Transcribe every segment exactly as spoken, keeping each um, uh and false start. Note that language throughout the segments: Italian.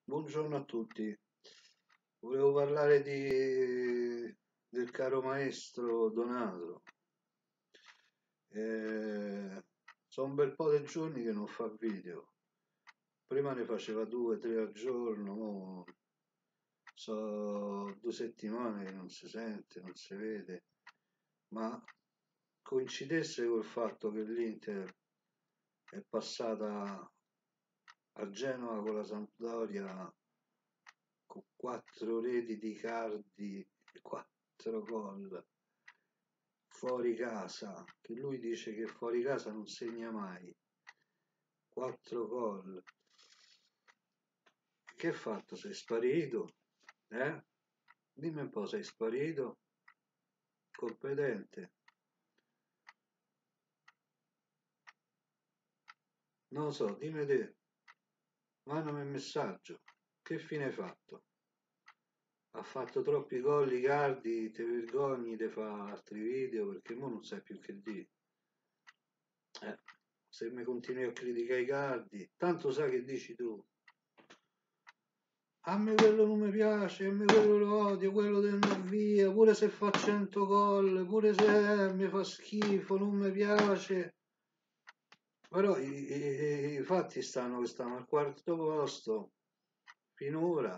Buongiorno a tutti. Volevo parlare di- del caro maestro Donato. Eh, sono un bel po' di giorni che non fa video. Prima ne faceva due, tre al giorno, mo so due settimane che non si sente, non si vede. Ma coincidesse col fatto che l'Inter è passata a Genova con la Sampdoria con quattro reti di Cardi e quattro gol fuori casa, che lui dice che fuori casa non segna mai, quattro gol. Che hai fatto? Sei sparito? Eh? Dimmi un po', sei sparito? Competente? Non lo so, dimmi te, mandami un messaggio. Che fine hai fatto? Ha fatto troppi gol Icardi, te vergogni di fare altri video perché mo non sai più che dire. Eh, se mi continui a criticare i cardi, tanto sai che dici tu. A me quello non mi piace, a me quello lo odio, quello deve andare via, pure se fa cento gol, pure se mi fa schifo, non mi piace. Però i, i- i fatti stanno che stanno al quarto posto finora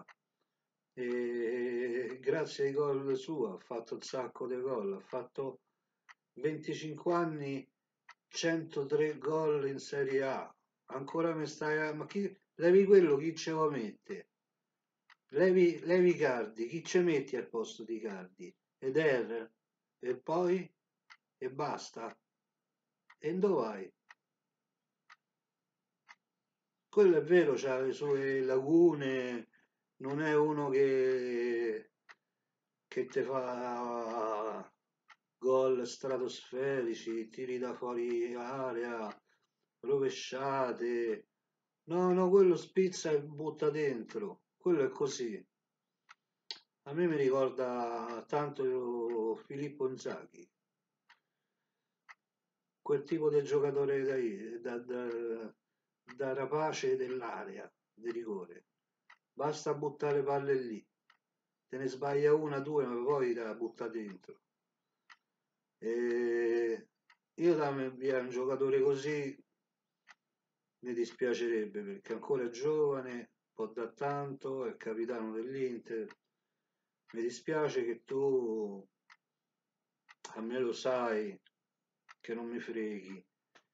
e grazie ai gol suoi ha fatto un sacco di gol, ha fatto venticinque anni, centotré gol in Serie A. Ancora mi stai a... Ma chi... Levi quello, chi ce lo mette? Levi, levi Cardi, chi ce metti al posto di Cardi? Eder? E poi? E basta? E dove vai? Quello è vero, c'ha le sue lagune, non è uno che, che te fa gol stratosferici, tiri da fuori area, rovesciate. No, no, quello spizza e butta dentro. Quello è così. A me mi ricorda tanto Filippo Inzaghi, quel tipo di giocatore da, da, da, da rapace dell'area di rigore. Basta buttare palle lì, te ne sbaglia una, due, ma poi te la butta dentro. E io da me via un giocatore così mi dispiacerebbe perché ancora è giovane, può da tanto, è capitano dell'Inter. Mi dispiace che tu, a me lo sai, che non mi freghi,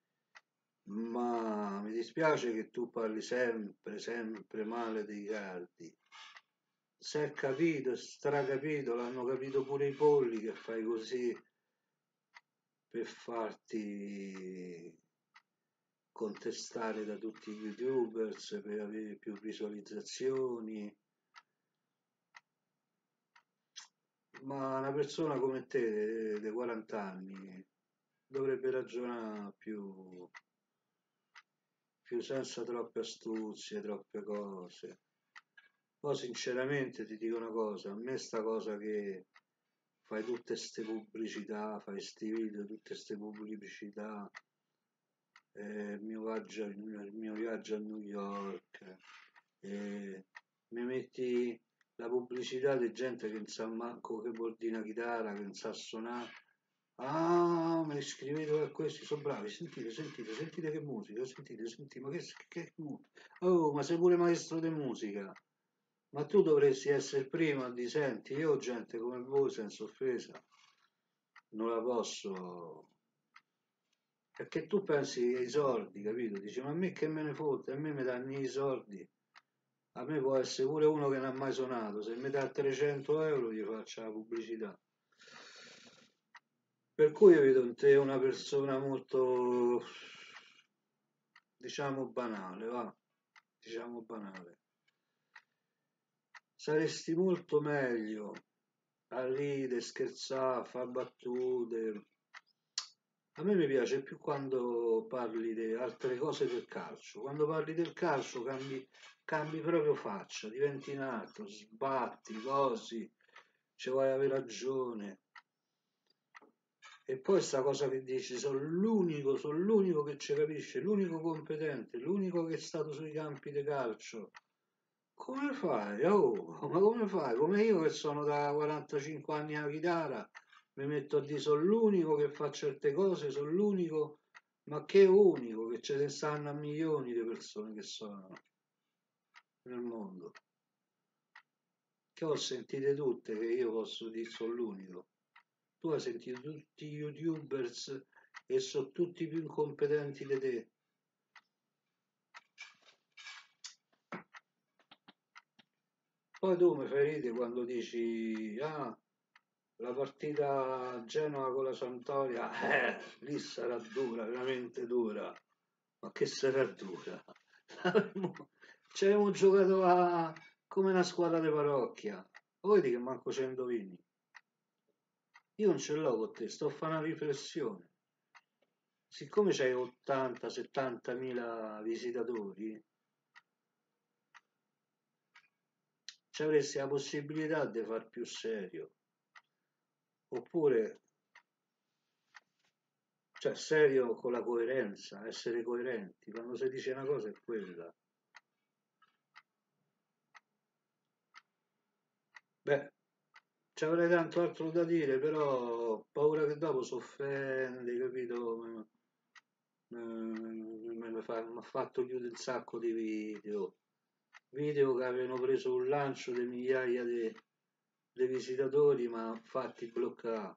ma mi dispiace che tu parli sempre, sempre male dei Cardi. Se è capito, è stracapito, l'hanno capito pure i polli che fai così per farti contestare da tutti gli youtubers, per avere più visualizzazioni. Ma una persona come te, dei quaranta anni, dovrebbe ragionare più, più senza troppe astuzie, troppe cose. Poi sinceramente ti dico una cosa, a me sta cosa che fai tutte ste pubblicità, fai sti video, tutte ste pubblicità, eh, il mio viaggio, il mio viaggio a New York, eh, mi metti la pubblicità di gente che non sa manco che vuol dire una chitarra, che non sa suonare. Ah, me ne scrivete per questi, sono bravi, sentite, sentite, sentite che musica, sentite, sentite, ma che, che musica? Oh, ma sei pure maestro di musica. Ma tu dovresti essere il primo a dire, senti, io ho gente come voi, senza offesa, non la posso... Perché tu pensi ai soldi, capito? Dici, ma a me che me ne fotte? A me mi danno i soldi. A me può essere pure uno che non ha mai suonato. Se mi dà trecento euro gli faccio la pubblicità. Per cui io vedo in te una persona molto, diciamo, banale, va? Diciamo banale. Saresti molto meglio a ridere, scherzare, fare battute. A me mi piace più quando parli di altre cose del calcio. Quando parli del calcio cambi, cambi proprio faccia, diventi in alto, sbatti, cosi, ci vuoi avere ragione. E poi sta cosa che dici, sono l'unico, sono l'unico che ci capisce, l'unico competente, l'unico che è stato sui campi di calcio come fai? Oh, ma come fai? Come io che sono da quarantacinque anni alla chitarra, mi metto a dire sono l'unico che fa certe cose, sono l'unico, ma che unico, che ce ne stanno a milioni di persone che suonano nel mondo. Che ho sentite tutte, che io posso dire sono l'unico. Tu hai sentito tutti gli youtubers e sono tutti più incompetenti di te. Poi tu mi fai ridere quando dici, ah, la partita Genova con la Sampdoria, eh, lì sarà dura, veramente dura. Ma che sarà dura? Ci abbiamo giocato a, come una squadra di parrocchia. Vedi che manco c'è indovini. Io non ce l'ho con te, sto a fare una riflessione. Siccome c'hai ottanta settanta mila visitatori, ci avresti la possibilità di far più serio. Oppure, cioè, serio con la coerenza, essere coerenti. Quando si dice una cosa è quella. Beh, ci avrei tanto altro da dire, però ho paura che dopo si offende, capito? Mi ha fatto chiudere un sacco di video, video che avevano preso un lancio di migliaia di, di visitatori, ma fatti bloccare.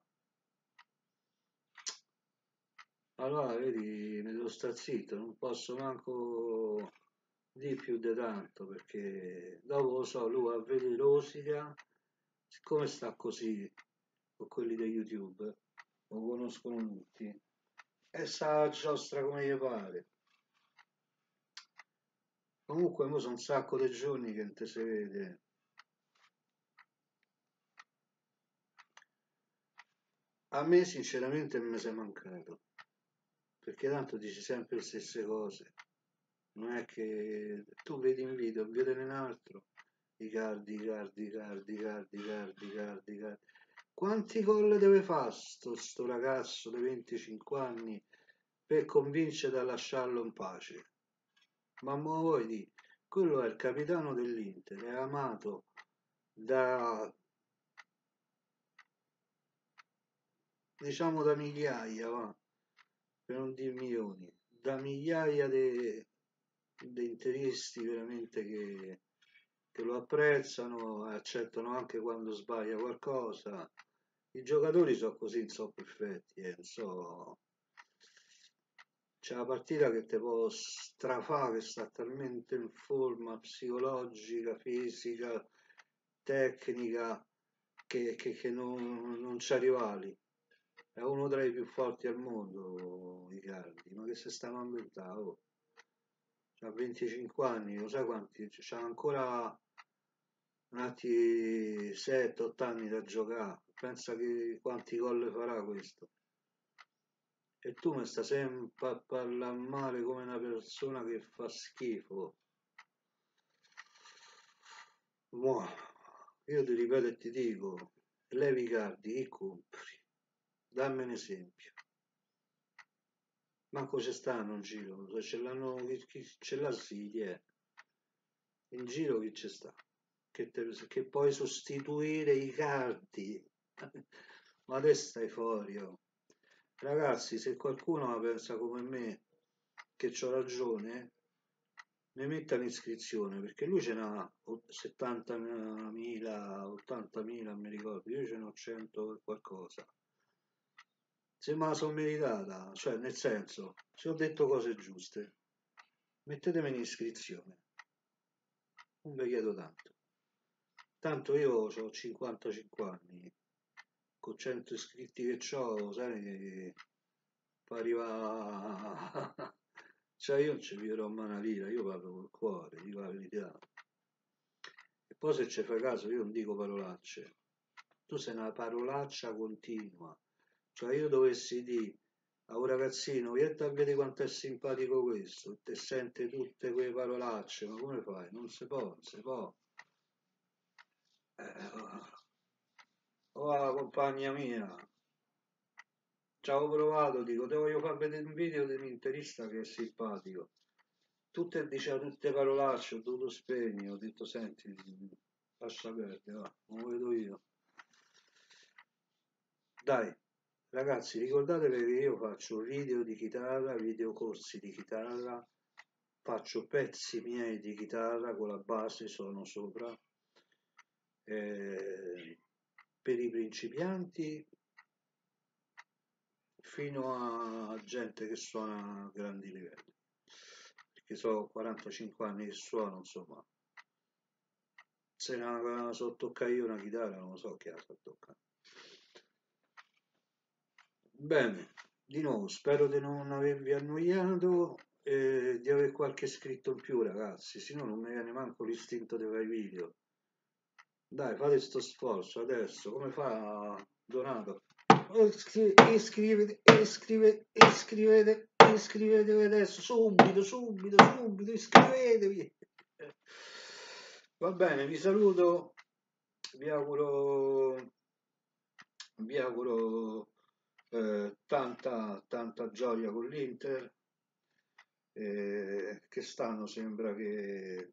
Allora, vedi, mi devo stare zitto, non posso manco di più di tanto, perché dopo lo so, lui a vedere rosica, siccome sta così con quelli di YouTube, lo conoscono tutti, e sa giostra come gli pare. Comunque, mo sono un sacco di giorni che non te si vede. A me sinceramente non mi sei mancato, perché tanto dici sempre le stesse cose. Non è che tu vedi in video, vedi in altro, Icardi, Icardi, Icardi, Icardi, Icardi, Icardi, Icardi. Quanti gol deve fare sto, sto ragazzo di venticinque anni per convincere a lasciarlo in pace? Ma mo voi di, quello è il capitano dell'Inter, è amato da, diciamo, da migliaia, va, per non dire milioni, da migliaia di interisti veramente che, che lo apprezzano, accettano anche quando sbaglia qualcosa. I giocatori sono così, non so perfetti, eh, non so. C'è una partita che ti può strafare, che sta talmente in forma psicologica, fisica, tecnica, che, che, che non, non c'ha rivali. È uno tra i più forti al mondo, Icardi, ma che si stanno a inventare? Oh. Ha venticinque anni, lo sai quanti? C'ha ancora un altri sette otto anni da giocare. Pensa che quanti gol farà questo. E tu mi stai sempre a parlare male come una persona che fa schifo. Buono. Io ti ripeto e ti dico, levi i cardi, chi compri? Dammi un esempio. Manco ci stanno in giro, se ce l'hanno, chi, chi ce l'ha sì, chi è? In giro chi ci sta? Che, te, che puoi sostituire i cardi? Ma te stai fuori, oh. Ragazzi, se qualcuno la pensa come me, che ho ragione, ne metta l'iscrizione, perché lui ce n'ha settantamila, ottantamila, mi ricordo, io ce n'ho cento e qualcosa. Se me la sono meritata, cioè nel senso, se ho detto cose giuste, mettetemi in iscrizione, non vi chiedo tanto. Tanto io ho cinquantacinque anni, con cento iscritti che ho, sai, poi arriva. Cioè io non ci vivrò mai una lira, io parlo col cuore, dico la verità. E poi se ci fai caso io non dico parolacce, tu sei una parolaccia continua. Cioè io dovessi dire a un ragazzino, vieni a vedere quanto è simpatico questo, e te sente tutte quelle parolacce, ma come fai? Non si può, non si può. Eh, oh, oh, compagna mia, ci avevo provato, dico, te voglio far vedere un video di un interista che è simpatico. tutte, diceva tutte parolacce, ho dovuto spegnere, ho detto senti, lascia perdere, va, non lo vedo io. Dai, ragazzi, ricordatevi che io faccio video di chitarra, video corsi di chitarra, faccio pezzi miei di chitarra con la base, sono sopra, eh, per i principianti fino a gente che suona a grandi livelli, perché so quarantacinque anni che suono, insomma, se ne so toccare io una chitarra, non lo so chi la sa toccare. Bene, di nuovo spero di non avervi annoiato e di aver qualche iscritto in più, ragazzi, se no non mi viene manco l'istinto di fare i video. Dai, fate sto sforzo adesso, come fa Donato? Iscrivete, iscrivete, iscrivete, iscrivete, iscrivetevi adesso, subito, subito, subito, iscrivetevi. Va bene, vi saluto, vi auguro, vi auguro eh, tanta, tanta gioia con l'Inter, eh, che stanno sembra che,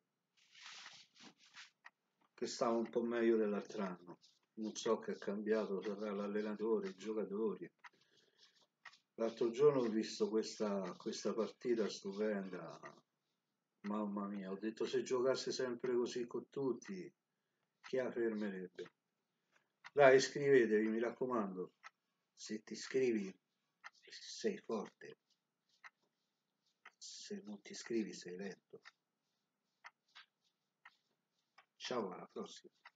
che stava un po' meglio dell'altro anno. Non so che è cambiato, sarà l'allenatore, i giocatori. L'altro giorno ho visto questa, questa partita stupenda, mamma mia, ho detto se giocasse sempre così con tutti, chi la fermerebbe? Dai, iscrivetevi, mi raccomando, se ti iscrivi sei forte, se non ti iscrivi sei lento. Ciao, alla prossima.